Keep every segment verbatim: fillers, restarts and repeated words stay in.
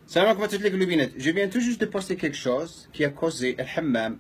Salam alaikum les gloubinettes. Je viens tout juste de poster quelque chose qui a causé le hammam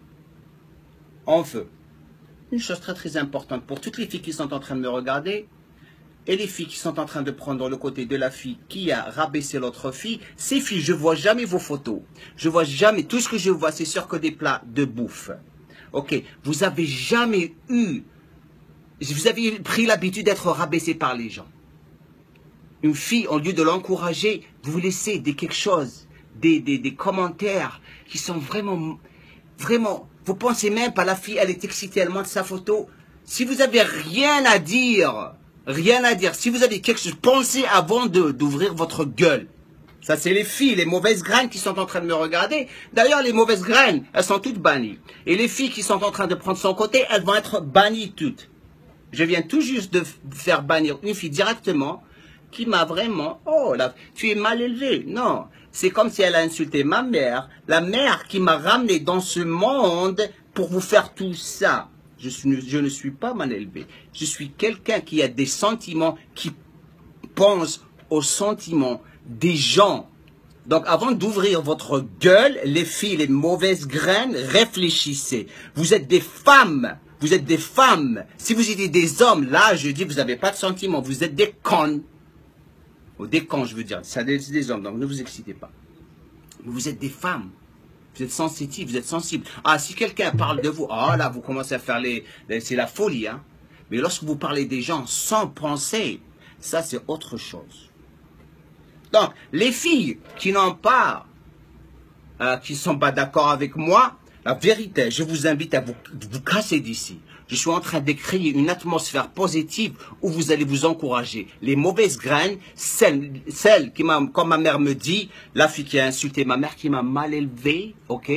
en feu. Une chose très très importante pour toutes les filles qui sont en train de me regarder et les filles qui sont en train de prendre le côté de la fille qui a rabaissé l'autre fille. Ces filles, je vois jamais vos photos. Je vois jamais, tout ce que je vois, c'est sûr que des plats de bouffe. Ok, vous avez jamais eu, vous avez pris l'habitude d'être rabaissé par les gens. Une fille, au lieu de l'encourager, vous laissez des quelque chose, des, des, des commentaires qui sont vraiment, vraiment, vous pensez même pas, la fille, elle est excitée, elle montre sa photo. Si vous avez rien à dire, rien à dire, si vous avez quelque chose, pensez avant de, d'ouvrir votre gueule. Ça, c'est les filles, les mauvaises graines qui sont en train de me regarder. D'ailleurs, les mauvaises graines, elles sont toutes bannies. Et les filles qui sont en train de prendre son côté, elles vont être bannies toutes. Je viens tout juste de faire bannir une fille directement qui m'a vraiment... Oh, là, tu es mal élevé. Non, c'est comme si elle a insulté ma mère. La mère qui m'a ramené dans ce monde pour vous faire tout ça. Je, suis, je ne suis pas mal élevé. Je suis quelqu'un qui a des sentiments, qui pense aux sentiments des gens. Donc, avant d'ouvrir votre gueule, les filles, les mauvaises graines, réfléchissez. Vous êtes des femmes. Vous êtes des femmes. Si vous étiez des hommes, là, je dis, vous n'avez pas de sentiments. Vous êtes des connes. Ou des cons, je veux dire. C'est des, des hommes, donc ne vous excitez pas. Mais vous êtes des femmes. Vous êtes sensitifs, vous êtes sensibles. Ah, si quelqu'un parle de vous, ah là, vous commencez à faire les... les c'est la folie, hein. Mais lorsque vous parlez des gens sans penser, ça, c'est autre chose. Donc, les filles qui n'ont pas, euh, qui ne sont pas d'accord avec moi, la vérité, je vous invite à vous, vous casser d'ici. Je suis en train de créer une atmosphère positive où vous allez vous encourager. Les mauvaises graines, celles, celles qui m'a, comme ma mère me dit, la fille qui a insulté ma mère, qui m'a mal élevé, ok?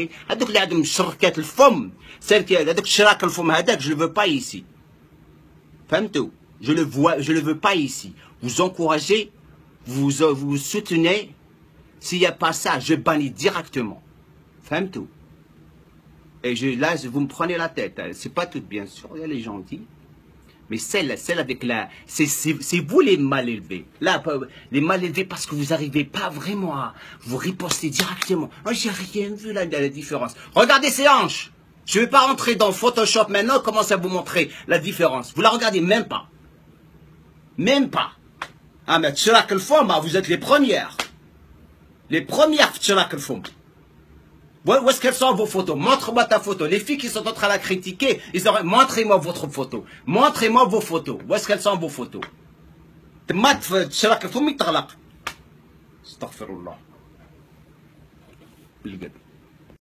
Celle qui a, je le veux pas ici. Fahmtou? Je le vois, je le veux pas ici. Vous encouragez, vous, vous soutenez. S'il n'y a pas ça, je bannis directement. Fahmtou? Et je, là, vous me prenez la tête. C'est pas tout, bien sûr. Il y a les gentils. Mais celle, celle avec la... C'est vous les mal élevés. Là, les mal élevés parce que vous n'arrivez pas vraiment à vous riposter directement. Moi, j'ai rien vu là, la différence. Regardez ces hanches. Je ne vais pas rentrer dans Photoshop maintenant, commencer à vous montrer la différence. Vous la regardez même pas. Même pas. Ah, mais Tchirak el Fom, vous êtes les premières. Les premières Tchirak el Fom. Où est-ce qu'elles sont vos photos? Montre-moi ta photo. Les filles qui sont en train de la critiquer, ils auraient... Montrez-moi votre photo. Montrez-moi vos photos. Où est-ce qu'elles sont vos photos? Astaghfirullah.